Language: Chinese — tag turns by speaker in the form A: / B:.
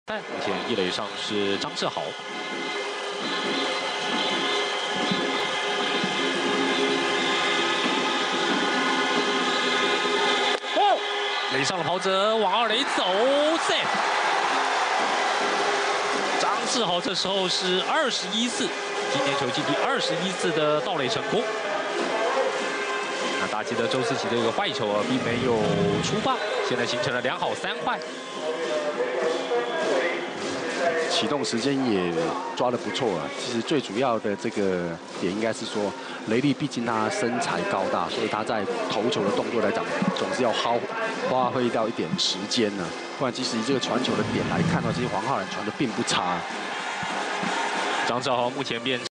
A: 但目前一垒上是张志豪。哦，垒上的跑者往二垒走 ，safe。张志豪这时候是21次，今年球季第21次的盗垒成功。 那大家记得周思齐的一个坏球啊，并没有出棒，现在形成了2好3坏。
B: 启动时间也抓得不错啊。其实最主要的这个点应该是说，雷利毕竟他身材高大，所以他在投球的动作来讲，总是要花费到一点时间呢、不然，即使以这个传球的点来看的话，其实黄浩然传的并不差。
A: 张志豪目前变